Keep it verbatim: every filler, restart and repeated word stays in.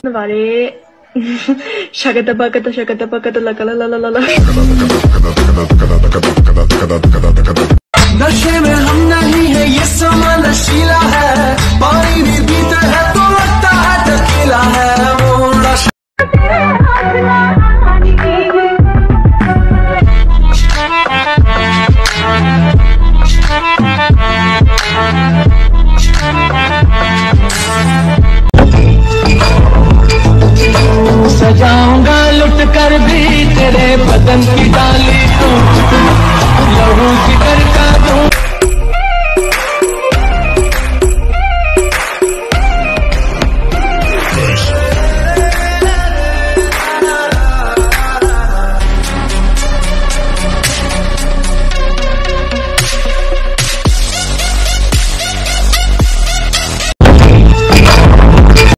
वारे शगत बकत शगत बकत लकला ला ला ला। नशे में हम नहीं है ये समा नशीला है, पानी भी पीते हैं